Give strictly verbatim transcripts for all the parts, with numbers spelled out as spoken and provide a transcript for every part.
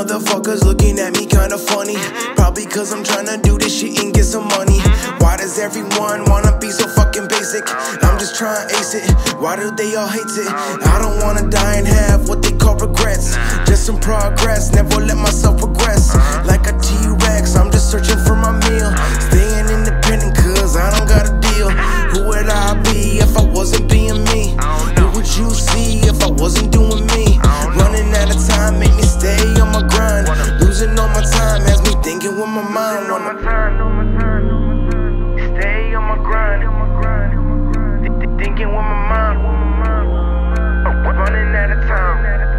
motherfuckers looking at me kinda funny. Probably cause I'm tryna do this shit and get some money. Why does everyone wanna be so fucking basic? I'm just trying to ace it. Why do they all hate it? I don't wanna die and have what they call regrets. Just some progress, never let myself progress. Like a T-Rex, I'm just searching for my meal. Staying independent cause I don't got a deal. Who would I be if I wasn't being me? Who would you see if I wasn't doing me? Running out of time make me stay on my grind. Losing all my time has me thinking with my mind. Wanna stay on my grind. Thinking with my mind. Running out of time.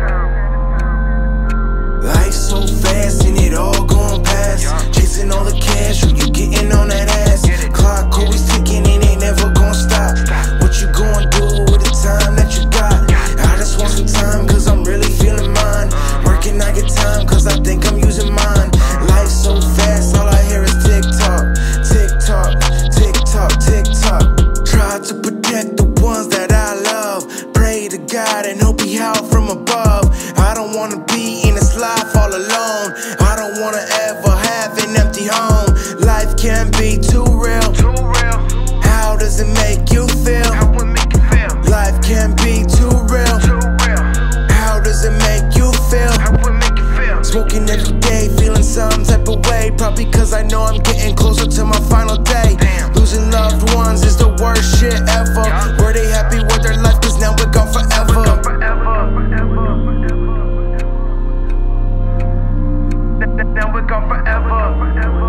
Life's so fast and it all going past. Chasing all the cash, who you getting on that ass? Clock always ticking and ain't never gonna stop. What you gonna do with the time that you got? I just want some time cause I'm really feeling mine. Working I get time cause I think I'm using mine. Life's so fast, all I hear is tick tock, tick tock, tick tock, tick tock. Try to protect the ones that I love. Pray to God and hope he out from above. I don't wanna be in this life all alone. I don't wanna ever have an empty home. Life can be too real. How does it make you feel? Life can be too real. How does it make you feel? Smoking every day, feeling some type of way. Probably cause I know I'm getting closer to my final day. Losing loved ones is the worst shit ever. Were they happy with their life cause now we're gone forever? Now we're gone forever.